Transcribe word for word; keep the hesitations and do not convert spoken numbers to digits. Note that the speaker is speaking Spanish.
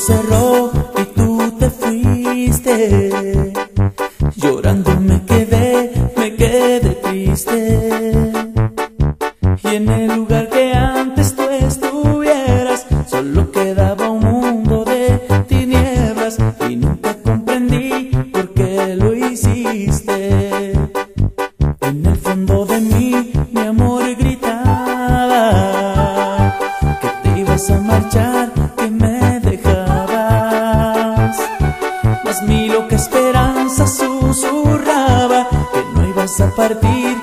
cerró y tú te fuiste. Llorando me quedé, me quedé triste. Y en el lugar que antes tú estuvieras, solo quedaba un mundo de tinieblas. Y nunca comprendí por qué lo hiciste. En el fondo de mí, mi amor gritaba que te ibas a marchar, que me dejabas. Mas mi loca esperanza susurraba que no ibas a partir.